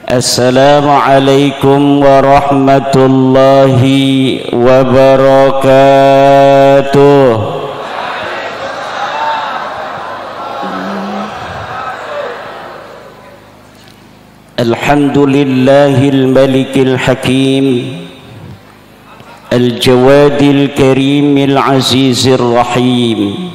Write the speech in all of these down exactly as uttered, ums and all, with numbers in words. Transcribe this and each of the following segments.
Assalamualaikum warahmatullahi wabarakatuh. Alhamdulillahil malikil hakim, al-jawadil karimil azizir rahim.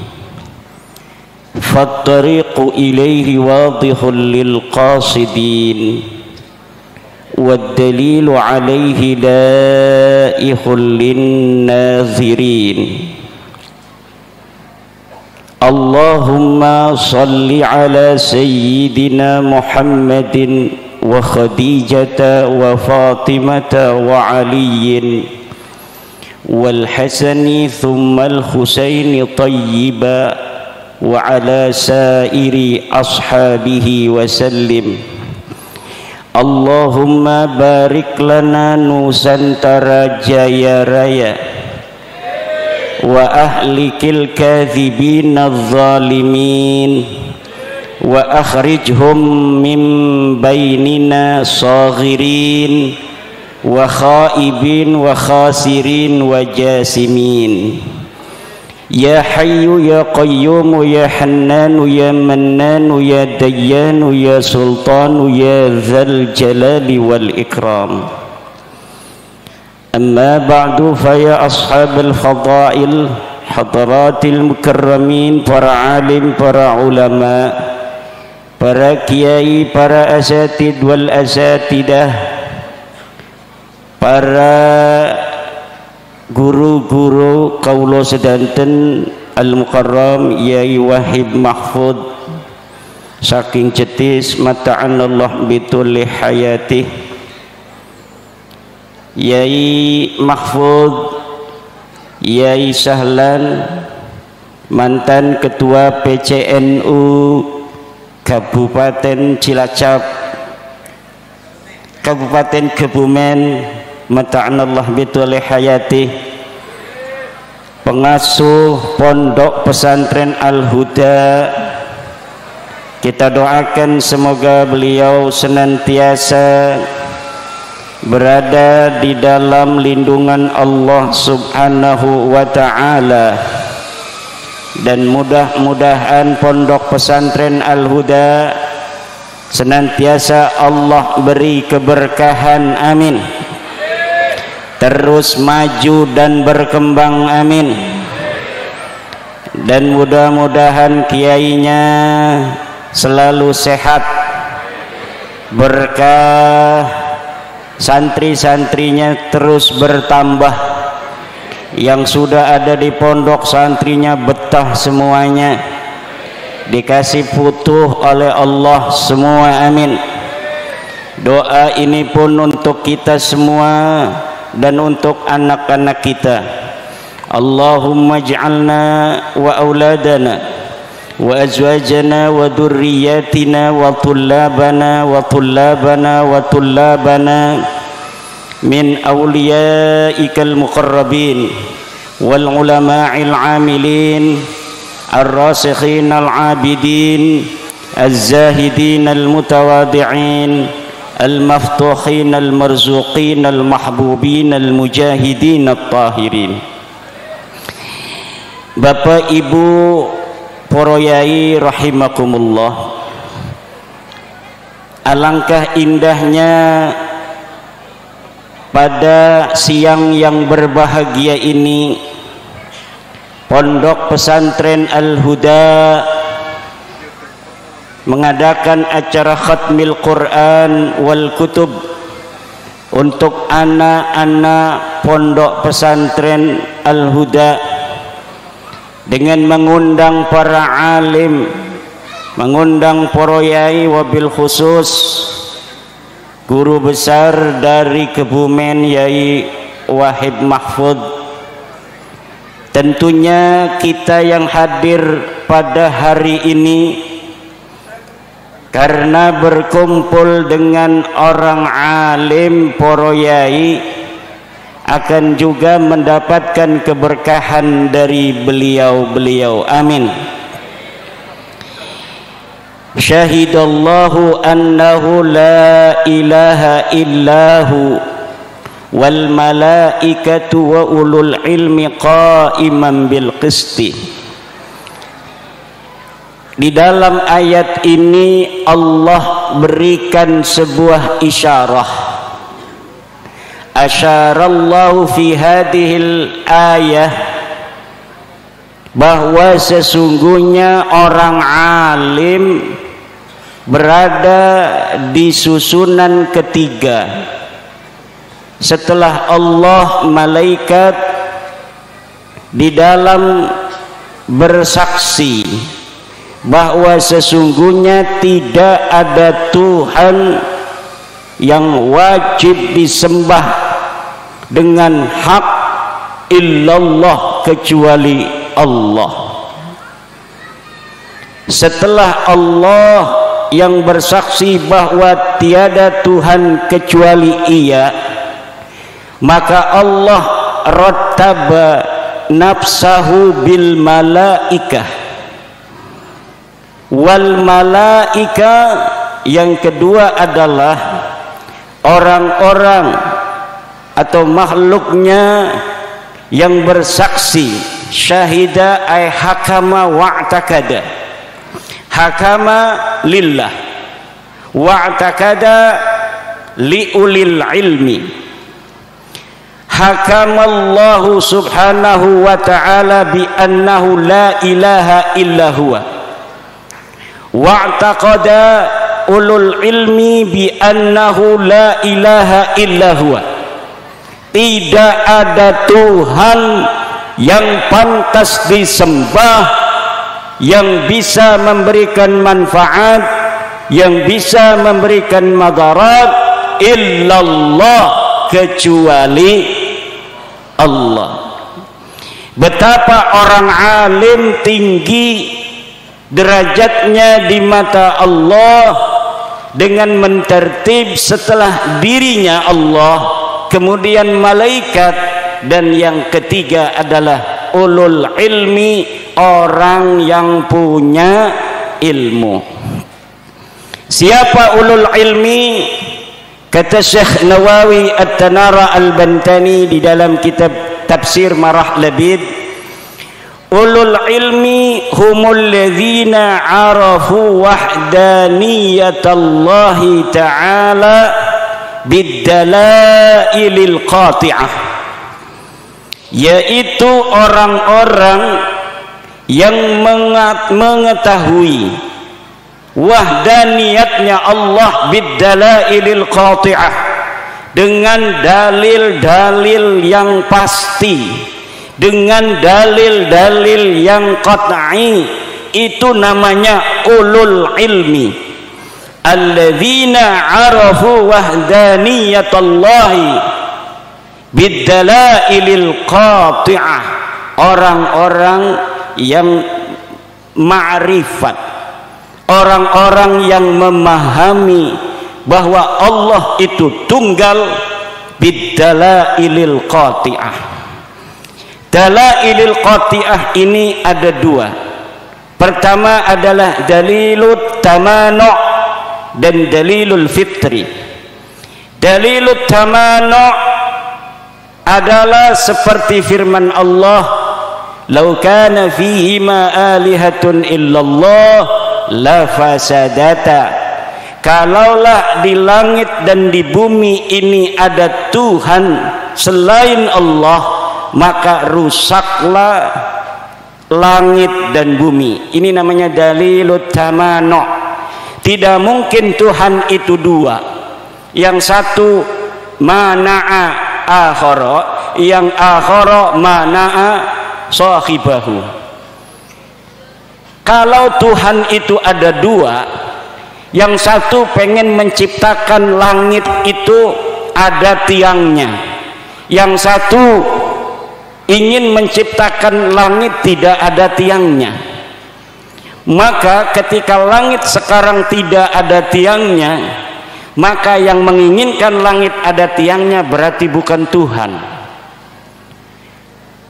Fattariqu ilaihi wadihun lil qasidin, والدليل عليه لائح للناظرين. اللهم صل على سيدنا محمد وخديجة وفاطمة وعلي والحسن ثم الحسين طيبا وعلى سائر أصحابه وسلم. Allahumma barik lana Nusantara Jaya Raya wa ahlikil kadhibin adh-dhalimin wa akhrijhum min bainina saghirin wa khaibin wa khasirin wa jasimin. Ya Hayyu ya Qayyum ya Hannanu ya Mannanu ya Dayyanu ya Sultanu ya Dzal Jalali wal Ikram. Amma ba'du, fa ya ashabal fadail, hadratil mukarramin, para alim, para ulama, para kiai, para asatid wal asatidah, para guru-guru kaulo sedanten al-mukarram Yai Wahib Mahfud saking Cetis, mata'anallah bitulli hayati. Yai Mahfud, Yai Sahlan, mantan ketua P C N U Kabupaten Cilacap, Kabupaten Kebumen, mata'anallah bitulli hayati. Pengasuh Pondok Pesantren Al-Huda, kita doakan semoga beliau senantiasa berada di dalam lindungan Allah subhanahu wa ta'ala, dan mudah-mudahan Pondok Pesantren Al-Huda senantiasa Allah beri keberkahan, amin, terus maju dan berkembang, amin. Dan mudah-mudahan kiainya selalu sehat, berkah, santri-santrinya terus bertambah, yang sudah ada di pondok santrinya betah semuanya, dikasih futuh oleh Allah semua, amin. Doa ini pun untuk kita semua dan untuk anak-anak kita. Allahumma ij'alna wa auladana wa azwajana wa dhurriyyatina wa tullabana wa tullabana wa tullabana min awliyaikal muqarrabin wal ulama'il amilin ar-rasikhin al-abidin az-zahidin al-mutawadi'in al-maftuhin al-marzuqin al-mahbubin al-mujahidin at-tahirin. Bapak Ibu para yai rahimakumullah, alangkah indahnya pada siang yang berbahagia ini Pondok Pesantren Al-Huda mengadakan acara khatmil Quran wal kutub untuk anak-anak Pondok Pesantren Al-Huda, dengan mengundang para alim, mengundang para yai, wabil khusus guru besar dari Kebumen Yai Wahib Mahfud. Tentunya kita yang hadir pada hari ini karena berkumpul dengan orang alim, para yai, akan juga mendapatkan keberkahan dari beliau-beliau, amin. syahidallahu annahu la ilaha illahu wal malaikatu wa ulul ilmi qa'iman bil qisti. Di dalam ayat ini Allah berikan sebuah isyarah. Asyarallahu fi hadhil ayah bahwa sesungguhnya orang alim berada di susunan ketiga setelah Allah, malaikat, di dalam bersaksi bahwa sesungguhnya tidak ada Tuhan yang wajib disembah dengan hak illallah kecuali Allah. Setelah Allah yang bersaksi bahwa tiada Tuhan kecuali Ia, maka Allah rattaba nafsahu bil malaikah. Wal malaika yang kedua adalah orang-orang atau makhluknya yang bersaksi. Syahida ay hakama wa'takada. Hakama lillah wa'takada liulil ilmi. Hakamallahu subhanahu wa ta'ala bi annahu la ilaha illa huwa. Wa'taqada ulul ilmi bi annahu la ilaha illa huwa. Tidak ada Tuhan yang pantas disembah, yang bisa memberikan manfaat, yang bisa memberikan madarat, illallah, kecuali Allah. Betapa orang alim tinggi derajatnya di mata Allah dengan mentertib setelah dirinya Allah, kemudian malaikat, dan yang ketiga adalah ulul ilmi, orang yang punya ilmu. Siapa ulul ilmi? Kata Syekh Nawawi At-Tanara Al-Bantani di dalam kitab Tafsir Marah Labid, ulul ilmi humul ladzina arafu wahdaniyatallahi ta'ala biddalailil qati'ah, yaitu orang-orang yang mengetahui wahdaniyatnya Allah biddalailil qati'ah, dengan dalil-dalil yang pasti, dengan dalil-dalil yang qat'i. Itu namanya ulul ilmi, alladzina arafu wahdaniyatallahi biddalailil qati'ah, orang-orang yang ma'rifat, orang-orang yang memahami bahwa Allah itu tunggal, biddalailil qati'ah. Dalailil qati'ah ini ada dua. Pertama adalah dalilut tamanu' dan dalilul fitri. Dalilut tamanu' adalah seperti firman Allah, "Lau kana fihima alihatun illallah la fasadata." Kalaulah di langit dan di bumi ini ada Tuhan selain Allah, maka rusaklah langit dan bumi. Ini namanya dalilut tamanu'. Tidak mungkin Tuhan itu dua. Yang satu mana'a akhara, yang akhara mana'a sahibahu. Kalau Tuhan itu ada dua, yang satu pengen menciptakan langit itu ada tiangnya, yang satu ingin menciptakan langit tidak ada tiangnya. Maka ketika langit sekarang tidak ada tiangnya, maka yang menginginkan langit ada tiangnya berarti bukan Tuhan.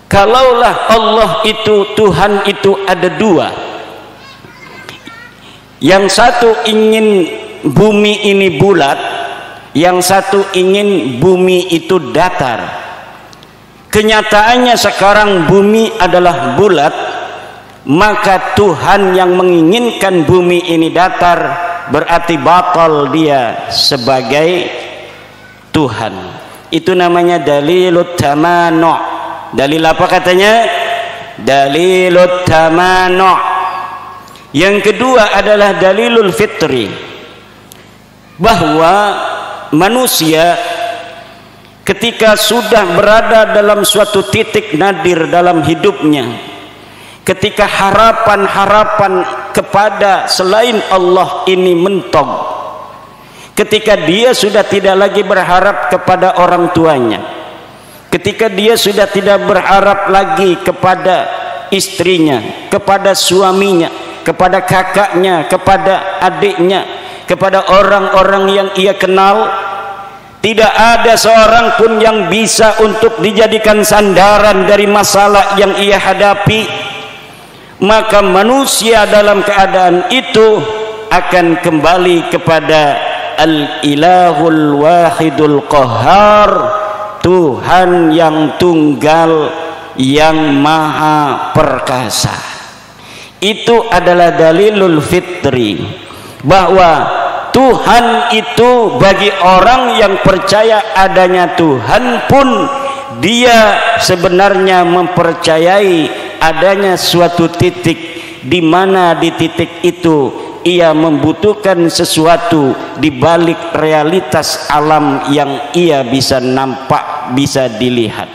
Kalaulah Allah itu, Tuhan itu ada dua, Yang satu ingin bumi ini bulat, yang satu ingin bumi itu datar. Kenyataannya sekarang bumi adalah bulat, maka Tuhan yang menginginkan bumi ini datar berarti batal dia sebagai Tuhan. Itu namanya dalilut tamanu'. Dalil apa katanya? Dalilut tamanu'. Yang kedua adalah dalilul fitri, bahwa manusia ketika sudah berada dalam suatu titik nadir dalam hidupnya, ketika harapan-harapan kepada selain Allah ini mentok, ketika dia sudah tidak lagi berharap kepada orang tuanya, ketika dia sudah tidak berharap lagi kepada istrinya, kepada suaminya, kepada kakaknya, kepada adiknya, kepada orang-orang yang ia kenal, tidak ada seorang pun yang bisa untuk dijadikan sandaran dari masalah yang ia hadapi, maka manusia dalam keadaan itu akan kembali kepada Al-Ilahul Wahidul Qahhar, Tuhan yang tunggal, yang maha perkasa. Itu adalah dalilul fitri, bahwa Tuhan itu bagi orang yang percaya adanya Tuhan pun, dia sebenarnya mempercayai adanya suatu titik di mana di titik itu ia membutuhkan sesuatu di balik realitas alam yang ia bisa nampak, bisa dilihat.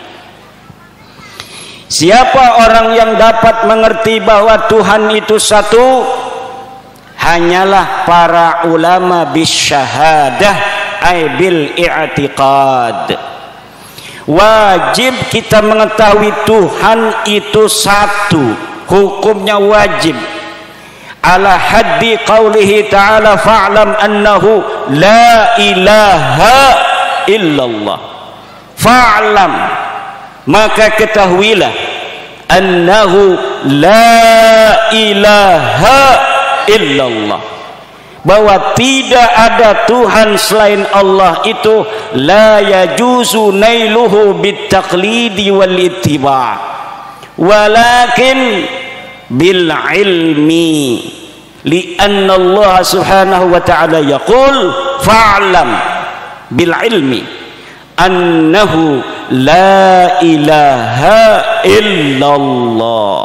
Siapa orang yang dapat mengerti bahwa Tuhan itu satu? Hanyalah para ulama bisyahadah, ay bil i'tiqad. Wajib kita mengetahui Tuhan itu satu, hukumnya wajib. Ala haddi qawlihi ta'ala fa'lam annahu la ilaha illallah. Fa'lam, maka ketahuilah, annahu la ilaha illallah, bahwa tidak ada Tuhan selain Allah itu la yajuzu nailuhu bitaqlidi wal ittiba', walakin bil ilmi, lianna Allah subhanahu wa ta'ala yaqul fa'lam bil ilmi annahu la ilaha illallah.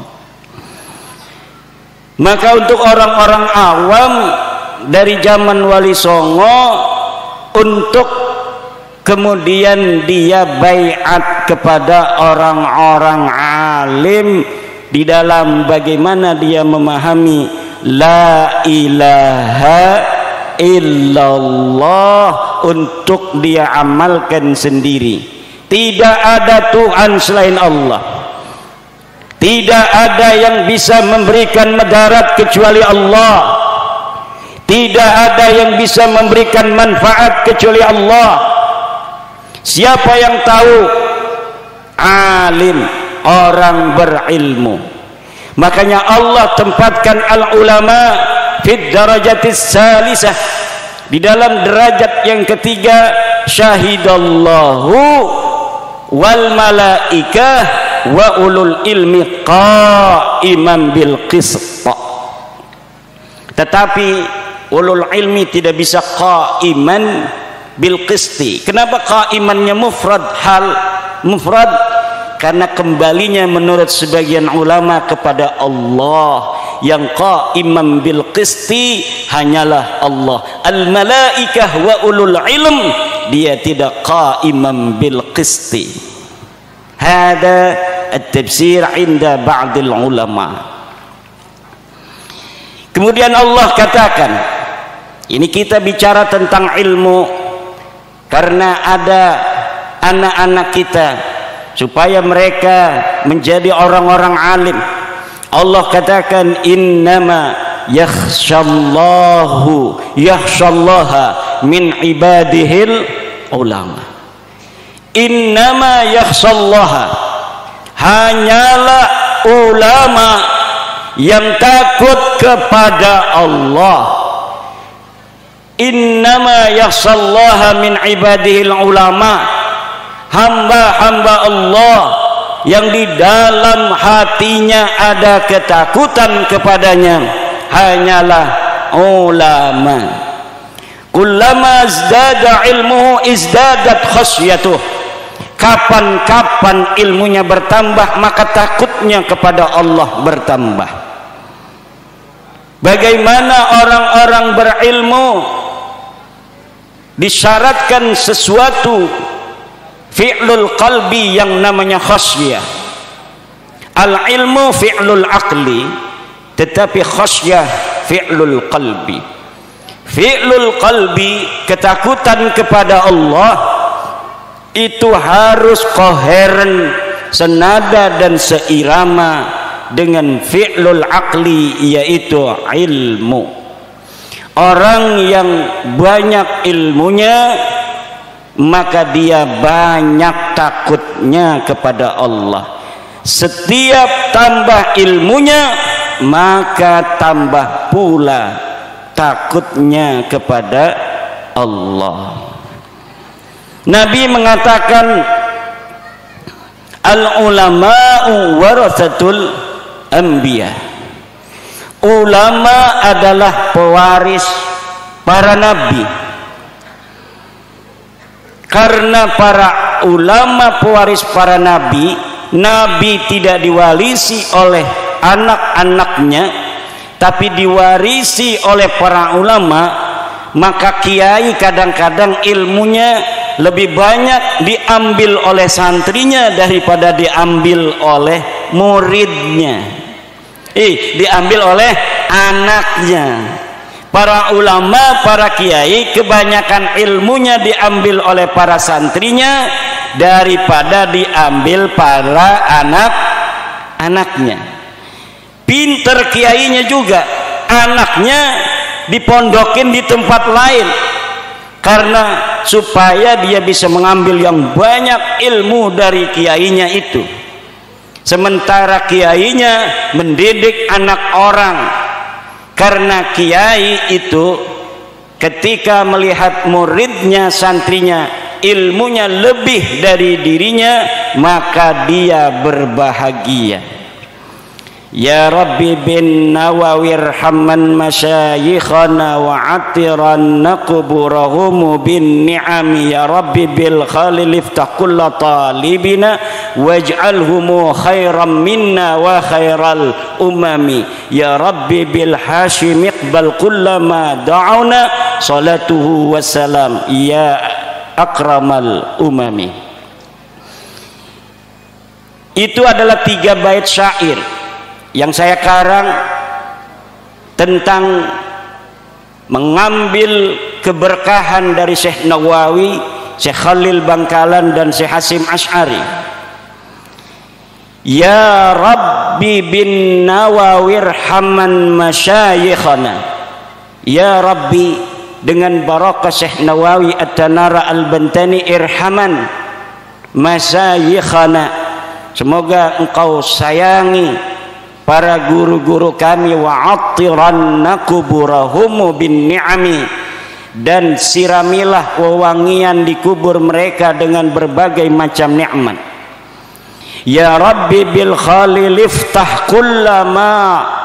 Maka untuk orang-orang awam dari zaman Wali Songo, untuk kemudian dia baiat kepada orang-orang alim di dalam bagaimana dia memahami la ilaha illallah, untuk dia amalkan sendiri. Tidak ada Tuhan selain Allah, tidak ada yang bisa memberikan mudarat kecuali Allah, tidak ada yang bisa memberikan manfaat kecuali Allah. Siapa yang tahu? Alim, orang berilmu. Makanya Allah tempatkan al-ulama fid darajatis salisah, di dalam derajat yang ketiga, syahidallahu wal malaikah wa ulul ilmi qaiman bil qist. Tetapi ulul ilmi tidak bisa qaiman bil qisti. Kenapa qaimannya mufrad, hal mufrad? Karena kembalinya menurut sebagian ulama kepada Allah. Yang qaiman bil qisti hanyalah Allah. Al malaikah wa ulul ilm, dia tidak qaiman bil qisti. Hada at-tafsir inda ba'dil ulama. Kemudian Allah katakan, ini kita bicara tentang ilmu karena ada anak-anak kita supaya mereka menjadi orang-orang alim. Allah katakan innama yakhshallahu yakhshallaha min ibadihil ulama. Innama yakhshallaha, hanyalah ulama yang takut kepada Allah. Innama yakhshallaha min ibadihil ulama, hamba-hamba Allah yang di dalam hatinya ada ketakutan kepadanya hanyalah ulama. Kullama izdada ilmuhu izdadat khasyatuh. Kapan-kapan ilmunya bertambah, maka takutnya kepada Allah bertambah. Bagaimana orang-orang berilmu disyaratkan sesuatu fi'lul qalbi yang namanya khasyah. Al ilmu fi'lul aqli, tetapi khasyah fi'lul qalbi. Fi'lul qalbi, ketakutan kepada Allah, itu harus koheren, senada dan seirama dengan fi'lul aqli, yaitu ilmu. Orang yang banyak ilmunya, maka dia banyak takutnya kepada Allah. Setiap tambah ilmunya, maka tambah pula takutnya kepada Allah. Nabi mengatakan, al-ulama'u warathatul anbiya. Ulama adalah pewaris para nabi. Karena para ulama pewaris para nabi, nabi tidak diwarisi oleh anak-anaknya, tapi diwarisi oleh para ulama. Maka kiai kadang-kadang ilmunya lebih banyak diambil oleh santrinya daripada diambil oleh muridnya. Eh, diambil oleh anaknya. Para ulama, para kiai, kebanyakan ilmunya diambil oleh para santrinya daripada diambil para anak-anaknya. Pinter kiainya juga, anaknya dipondokin di tempat lain, karena supaya dia bisa mengambil yang banyak ilmu dari kiainya itu. Sementara kiainya mendidik anak orang, karena kiai itu ketika melihat muridnya, santrinya, ilmunya lebih dari dirinya, maka dia berbahagia. Ya Rabbi bin Nawawi irhamman masyayikhana wa atiranna quburahum bin ni'ami. Ya Rabbi bil khalil iftah kulla talibina waj'alhum khairan minna wa khairal umami. Ya Rabbi bil hashim iqbal kullama da'una salatuhu wassalam ya akramal umami. Itu adalah tiga bait syair yang saya karang tentang mengambil keberkahan dari Syekh Nawawi, Syekh Khalil Bangkalan, dan Syekh Hasim Asy'ari. Ya Rabbi bin Nawawi irhamman masyayikhana. Ya Rabbi, dengan barakah Syekh Nawawi At-Tanara Al-Bantani, irhaman masyayikhana, semoga engkau sayangi para guru-guru kami, wa attiranna kuburahum bin ni'ami, dan siramilah wewangian di kubur mereka dengan berbagai macam nikmat. Ya Rabbi bil khalil iftah kullama,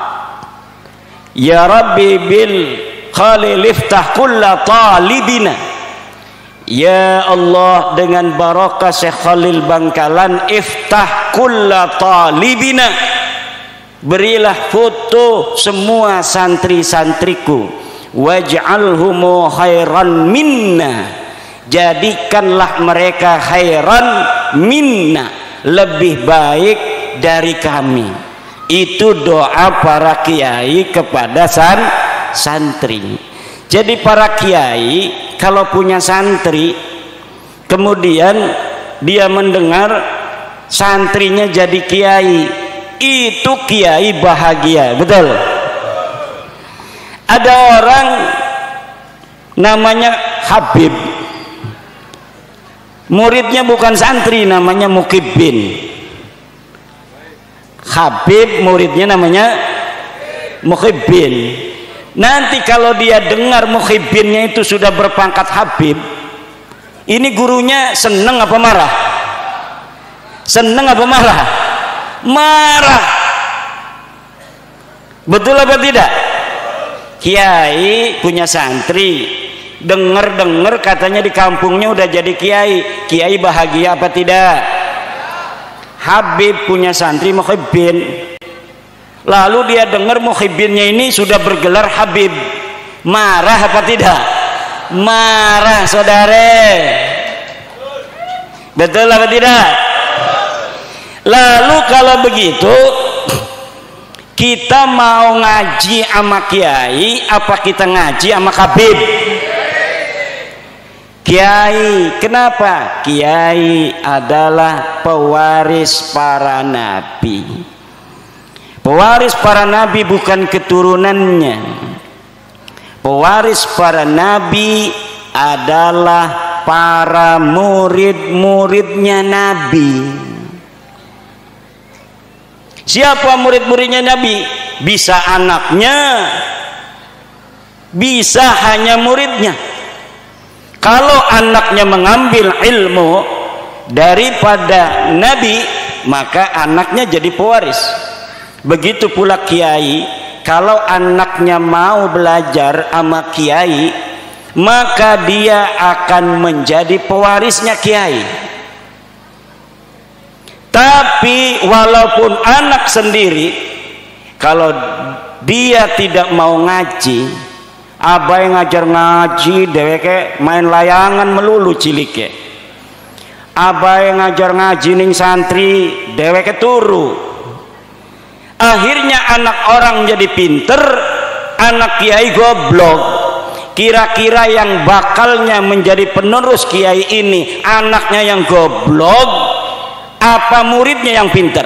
ya Rabbi bil khalil iftah kulla talibina. Ya Allah, dengan barakah Syekh Khalil Bangkalan, iftah kulla talibina, berilah foto semua santri-santriku, waj'alhum khairan minna, jadikanlah mereka khairan minna, lebih baik dari kami. Itu doa para kiai kepada san santri. Jadi para kiai kalau punya santri, kemudian dia mendengar santrinya jadi kiai, itu kiai bahagia, betul. Ada orang namanya Habib, muridnya bukan santri, namanya Mukibbin. Habib muridnya namanya Muhibbin. Nanti kalau dia dengar muhibbinnya itu sudah berpangkat habib, ini gurunya seneng apa marah? Seneng apa marah? Marah. Betul apa tidak? Kiai punya santri, denger-denger katanya di kampungnya udah jadi kiai. Kiai bahagia apa tidak? Habib punya santri muhibbin, lalu dia dengar muhibbinnya ini sudah bergelar habib, marah apa tidak? Marah, saudara. Betul apa tidak? Lalu kalau begitu kita mau ngaji sama kiai apa kita ngaji sama habib? Kiai. Kenapa? Kiai adalah pewaris para nabi. Pewaris para nabi bukan keturunannya. Pewaris para nabi adalah para murid-muridnya nabi. Siapa murid-muridnya nabi? Bisa anaknya, bisa hanya muridnya. Kalau anaknya mengambil ilmu daripada nabi, maka anaknya jadi pewaris. Begitu pula kiai, kalau anaknya mau belajar sama kiai, maka dia akan menjadi pewarisnya kiai. Tapi walaupun anak sendiri, kalau dia tidak mau ngaji, abai ngajar ngaji, deweke main layangan melulu cilike. Abai ngajar ngaji ning santri, deweke turu. Akhirnya anak orang jadi pinter, anak kiai goblok. Kira-kira yang bakalnya menjadi penerus kiai ini anaknya yang goblok apa muridnya yang pinter?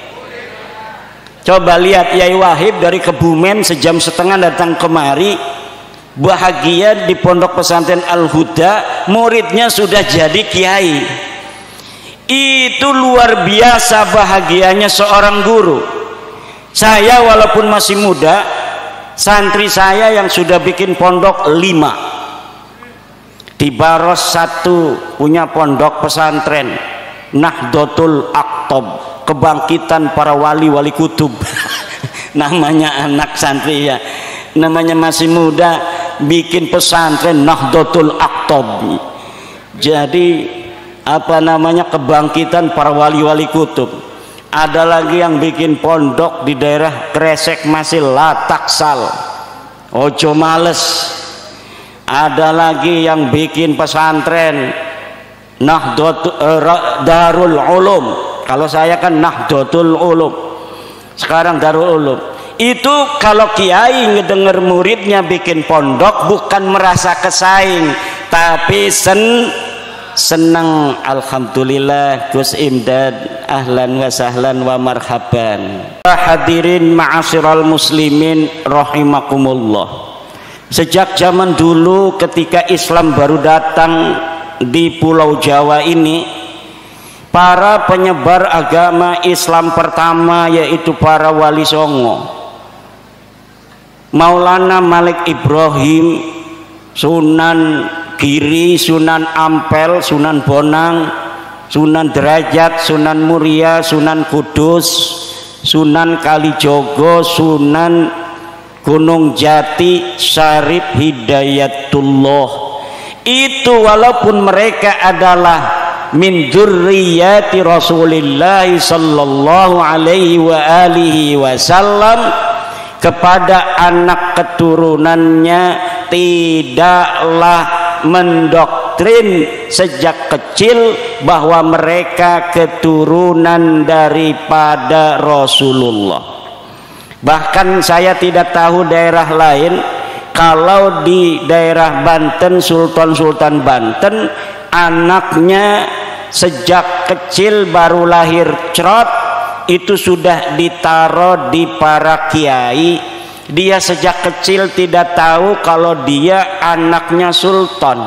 Coba lihat Yai Wahib dari Kebumen sejam setengah datang kemari, bahagia di pondok pesantren Al-Huda, muridnya sudah jadi kiai. Itu luar biasa bahagianya seorang guru. Saya walaupun masih muda, santri saya yang sudah bikin pondok lima, di Baros satu punya pondok pesantren Nahdlatul Aqtab, kebangkitan para wali-wali kutub. Namanya anak santri ya, namanya masih muda, bikin pesantren Nahdlatul Aqtab. Jadi apa namanya, kebangkitan para wali-wali kutub. Ada lagi yang bikin pondok di daerah Kresek masih Lataksal, ojo males. Ada lagi yang bikin pesantren Nahdlatul uh, Darul Ulum. Kalau saya kan Nahdlatul Ulum, sekarang Darul Ulum. Itu kalau kiai ngedenger muridnya bikin pondok bukan merasa kesaing, tapi sen senang. Alhamdulillah Gus Imdad, ahlan wa sahlan wa marhaban. Hadirin ma'asyiral muslimin rahimakumullah. Sejak zaman dulu ketika Islam baru datang di Pulau Jawa ini, para penyebar agama Islam pertama yaitu para wali songo, Maulana Malik Ibrahim, Sunan Giri, Sunan Ampel, Sunan Bonang, Sunan Derajat, Sunan Muria, Sunan Kudus, Sunan Kalijogo, Sunan Gunung Jati, Syarif Hidayatullah. Itu walaupun mereka adalah min dzurriyyati Rasulillah sallallahu alaihi wa alihi wasallam, kepada anak keturunannya tidaklah mendoktrin sejak kecil bahwa mereka keturunan daripada Rasulullah. Bahkan saya tidak tahu daerah lain. Kalau di daerah Banten, Sultan-Sultan Banten, anaknya sejak kecil baru lahir cerot, itu sudah ditaruh di para kiai. Dia sejak kecil tidak tahu kalau dia anaknya sultan,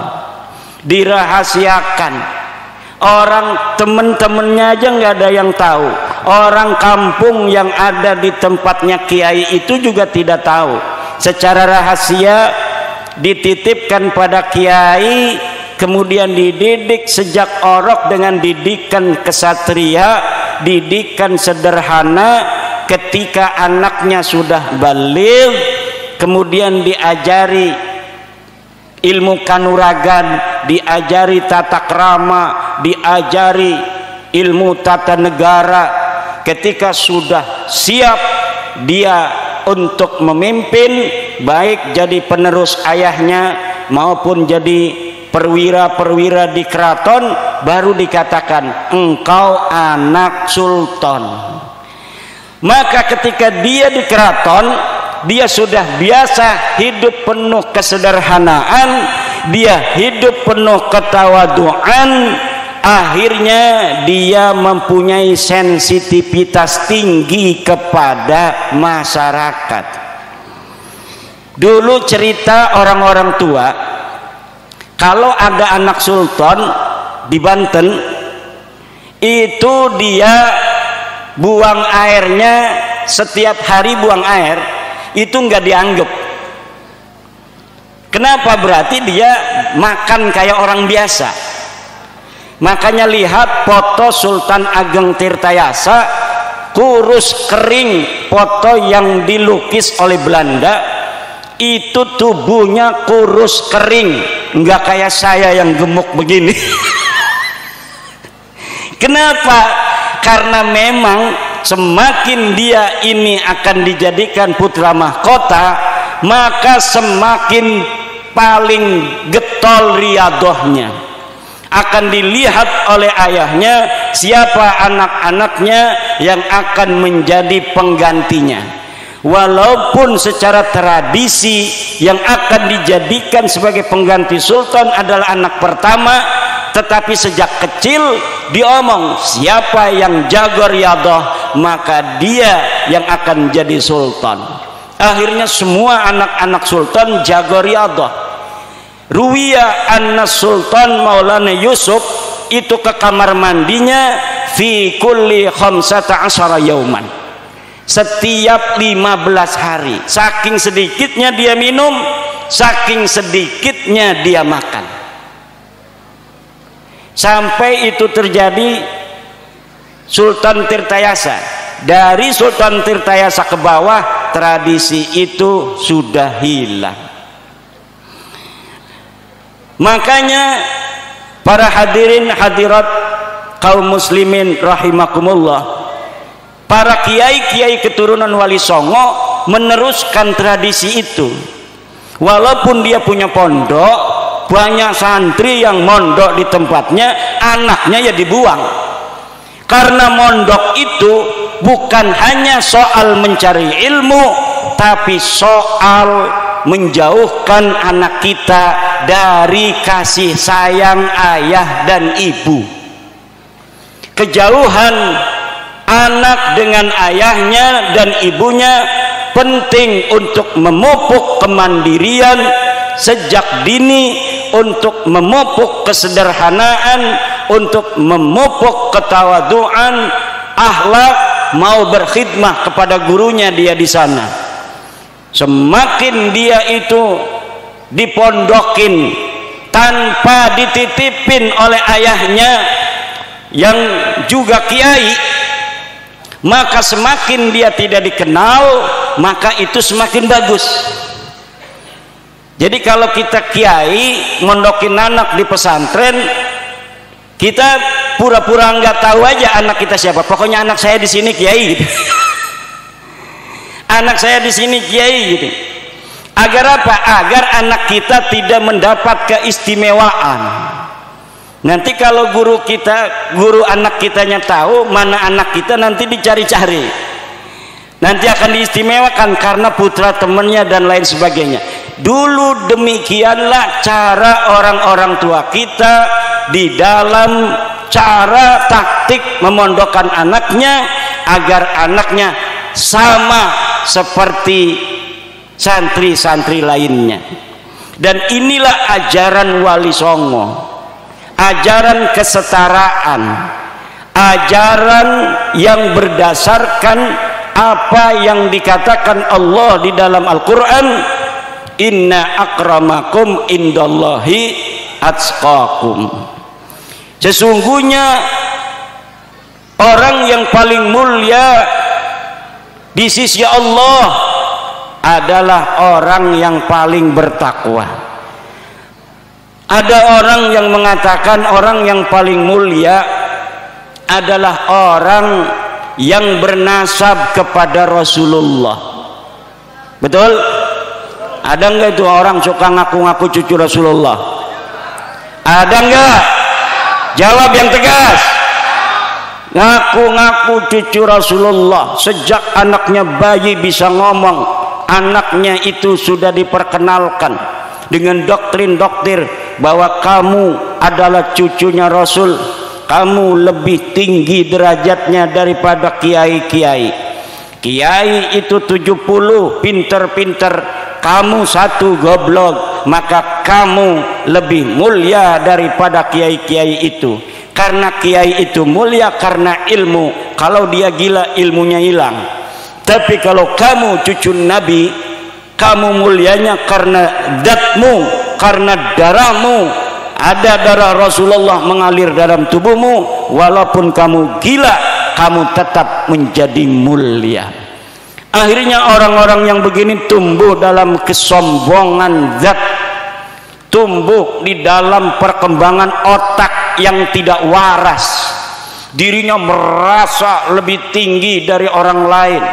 dirahasiakan. Orang temen-temennya aja nggak ada yang tahu. Orang kampung yang ada di tempatnya kiai itu juga tidak tahu. Secara rahasia dititipkan pada kiai, kemudian dididik sejak orok dengan didikan kesatria, didikan sederhana. Ketika anaknya sudah baligh, kemudian diajari ilmu kanuragan, diajari tata krama, diajari ilmu tata negara. Ketika sudah siap dia untuk memimpin, baik jadi penerus ayahnya maupun jadi perwira-perwira di keraton, baru dikatakan engkau anak sultan. Maka ketika dia di keraton, dia sudah biasa hidup penuh kesederhanaan, dia hidup penuh ketawaduan. Akhirnya dia mempunyai sensitivitas tinggi kepada masyarakat. Dulu cerita orang-orang tua, kalau ada anak sultan di Banten, itu dia buang airnya setiap hari, buang air itu nggak dianggap. Kenapa? Berarti dia makan kayak orang biasa. Makanya lihat foto Sultan Ageng Tirtayasa, kurus kering, foto yang dilukis oleh Belanda, itu tubuhnya kurus kering, nggak kayak saya yang gemuk begini. Kenapa? Karena memang semakin dia ini akan dijadikan putra mahkota, maka semakin paling getol riadohnya. Akan dilihat oleh ayahnya siapa anak-anaknya yang akan menjadi penggantinya. Walaupun secara tradisi yang akan dijadikan sebagai pengganti sultan adalah anak pertama, tetapi sejak kecil diomong siapa yang jago riadah maka dia yang akan jadi sultan. Akhirnya semua anak-anak sultan jago riadah. Ruwiya anna Sultan Maulana Yusuf itu ke kamar mandinya fi kulli khamsata asyara yauman, setiap lima belas hari. Saking sedikitnya dia minum, saking sedikitnya dia makan. Sampai itu terjadi Sultan Tirtayasa. Dari Sultan Tirtayasa ke bawah, tradisi itu sudah hilang. Makanya para hadirin hadirat kaum muslimin rahimakumullah, para kiai-kiai keturunan Wali Songo meneruskan tradisi itu. Walaupun dia punya pondok, banyak santri yang mondok di tempatnya, anaknya ya dibuang. Karena mondok itu bukan hanya soal mencari ilmu, tapi soal menjauhkan anak kita dari kasih sayang ayah dan ibu. Kejauhan anak dengan ayahnya dan ibunya penting untuk memupuk kemandirian sejak dini, untuk memupuk kesederhanaan, untuk memupuk ketawaduan, akhlak, mau berkhidmah kepada gurunya dia di sana. Semakin dia itu dipondokin tanpa dititipin oleh ayahnya yang juga kiai, maka semakin dia tidak dikenal, maka itu semakin bagus. Jadi kalau kita kiai mondokin anak di pesantren, kita pura-pura nggak tahu aja anak kita siapa. Pokoknya anak saya di sini kiai gitu. Anak saya di sini kiai gitu. Agar apa? Agar anak kita tidak mendapat keistimewaan. Nanti kalau guru kita, guru anak kitanya tahu mana anak kita, nanti dicari-cari. Nanti akan diistimewakan karena putra temannya dan lain sebagainya. Dulu demikianlah cara orang-orang tua kita di dalam cara taktik memondokkan anaknya agar anaknya sama seperti santri-santri lainnya. Dan inilah ajaran Wali Songo, ajaran kesetaraan, ajaran yang berdasarkan apa yang dikatakan Allah di dalam Al-Quran, inna akramakum indallahi atqakum. Sesungguhnya orang yang paling mulia di sisi Allah adalah orang yang paling bertakwa. Ada orang yang mengatakan orang yang paling mulia adalah orang yang bernasab kepada Rasulullah. Betul? Ada enggak itu orang suka ngaku-ngaku cucu Rasulullah? Ada enggak? Jawab yang tegas. Ngaku-ngaku cucu Rasulullah, sejak anaknya bayi bisa ngomong, anaknya itu sudah diperkenalkan dengan doktrin-doktrin bahwa kamu adalah cucunya Rasul, kamu lebih tinggi derajatnya daripada kiai-kiai. Kiai itu tujuh puluh pinter-pinter, kamu satu goblok, maka kamu lebih mulia daripada kiai-kiai itu. Karena kiai itu mulia karena ilmu, kalau dia gila ilmunya hilang. Tapi kalau kamu cucu Nabi, kamu mulianya karena zatmu, karena darahmu. Ada darah Rasulullah mengalir dalam tubuhmu, walaupun kamu gila, kamu tetap menjadi mulia. Akhirnya orang-orang yang begini tumbuh dalam kesombongan zat, tumbuh di dalam perkembangan otak yang tidak waras, dirinya merasa lebih tinggi dari orang lain.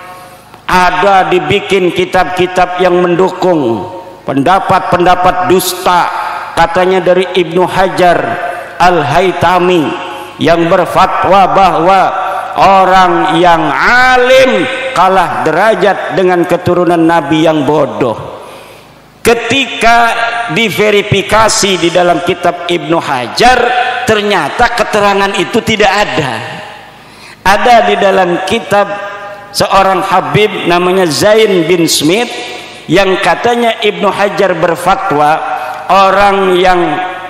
Ada dibikin kitab-kitab yang mendukung pendapat-pendapat dusta, katanya dari Ibnu Hajar Al-Haytami yang berfatwa bahwa orang yang alim kalah derajat dengan keturunan Nabi yang bodoh. Ketika diverifikasi di dalam kitab Ibnu Hajar, ternyata keterangan itu tidak ada. Ada di dalam kitab seorang Habib namanya Zain bin Smith yang katanya Ibnu Hajar berfatwa orang yang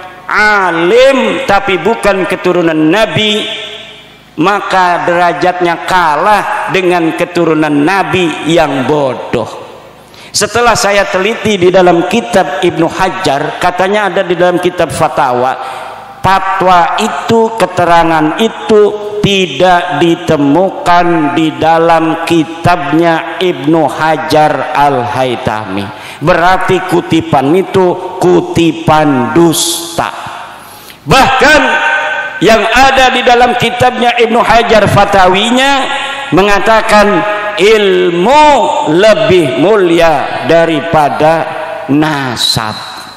alim tapi bukan keturunan Nabi, maka derajatnya kalah dengan keturunan Nabi yang bodoh. Setelah saya teliti di dalam kitab Ibnu Hajar, katanya ada di dalam kitab fatwa, fatwa itu, keterangan itu tidak ditemukan di dalam kitabnya Ibnu Hajar Al-Haytami. Berarti kutipan itu kutipan dusta. Bahkan yang ada di dalam kitabnya Ibnu Hajar fatawinya mengatakan ilmu lebih mulia daripada nasab.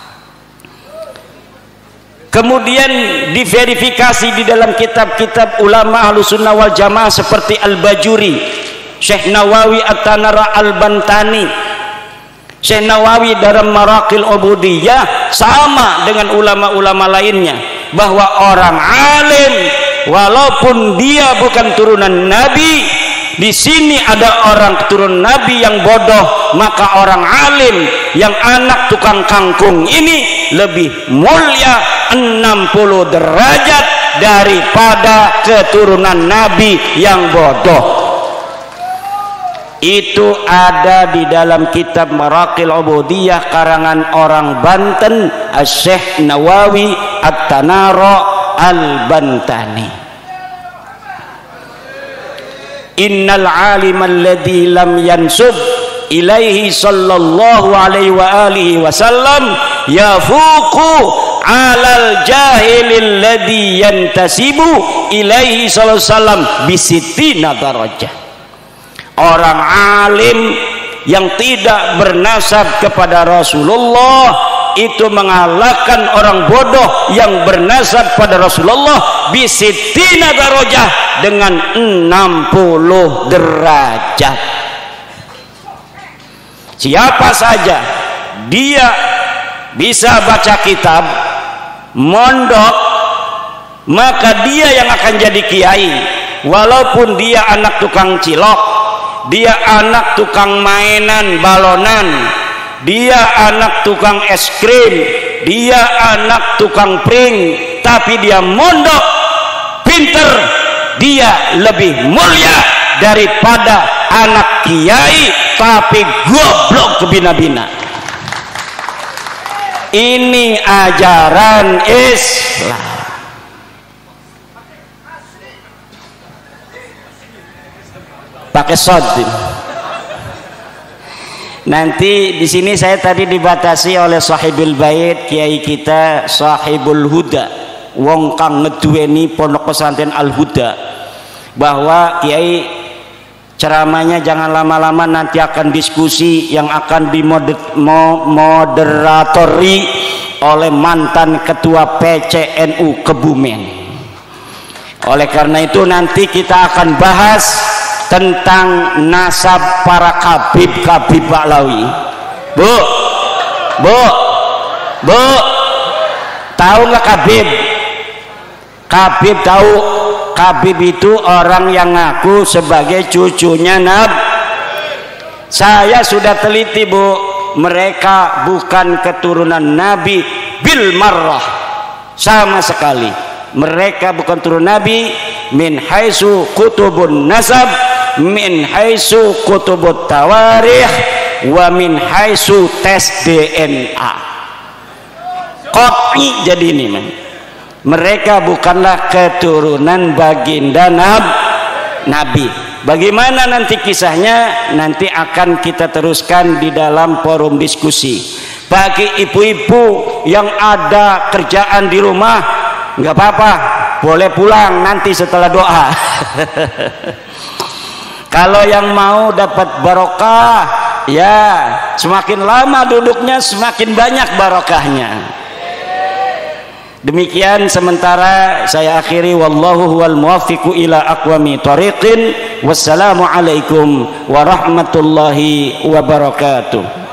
Kemudian diverifikasi di dalam kitab-kitab ulama Ahlussunnah wal Jamaah seperti Al-Bajuri, Syekh Nawawi At-Tanara Al-Bantani, Syekh Nawawi dalam Maraqil Ubudiyah, sama dengan ulama-ulama lainnya, bahwa orang alim walaupun dia bukan turunan Nabi, di sini ada orang keturunan Nabi yang bodoh, maka orang alim yang anak tukang kangkung ini lebih mulia enam puluh derajat daripada keturunan Nabi yang bodoh. Itu ada di dalam kitab Maraqil Ubudiyah karangan orang Banten, Syekh Nawawi At-Tanara Al-Bantani. Innal alim alladhi lam yansub ilaihi sallallahu alaihi wa alihi wasallam yafuqu alal jahilil ladhi yantasibu ilaihi sallallahu alaihi wasallam bisittina darajah. Orang alim yang tidak bernasab kepada Rasulullah itu mengalahkan orang bodoh yang bernasab pada Rasulullah bisittina darajah dengan enam puluh derajat. Siapa saja dia bisa baca kitab, mondok, maka dia yang akan jadi kiai, walaupun dia anak tukang cilok, dia anak tukang mainan balonan, dia anak tukang es krim, dia anak tukang pring, tapi dia mondok, pinter, dia lebih mulia daripada anak kiai tapi goblok kebina-bina. Ini ajaran Islam. Pakai sod. Nanti di sini saya tadi dibatasi oleh sahibul bait kiai kita sahibul huda, wong kang ngeduweni pondok pesantren Al Huda, bahwa kiai ceramahnya jangan lama-lama, nanti akan diskusi yang akan dimoderatori oleh mantan ketua P C N U Kebumen. Oleh karena itu nanti kita akan bahas tentang nasab para kabib-kabib Baklawi. Bu, bu, bu, tahu nggak kabib? Kabib tahu? Kabib itu orang yang ngaku sebagai cucunya Nabi. Saya sudah teliti, bu, mereka bukan keturunan Nabi bil marrah, sama sekali. Mereka bukan turunan Nabi min haitsu kutubun nasab, min haitsu kutubut tawarikh, wa min haitsu tes D N A. Kopi jadi ini, man. Mereka bukanlah keturunan baginda Nabi. Bagaimana nanti kisahnya? Nanti akan kita teruskan di dalam forum diskusi. Bagi ibu-ibu yang ada kerjaan di rumah, nggak apa-apa, boleh pulang nanti setelah doa. Kalau yang mau dapat barokah, ya semakin lama duduknya semakin banyak barokahnya. Demikian sementara saya akhiri, wallahu huwal muwaffiqu ila aqwami thoriqin. Wassalamu alaikum warahmatullahi wabarakatuh.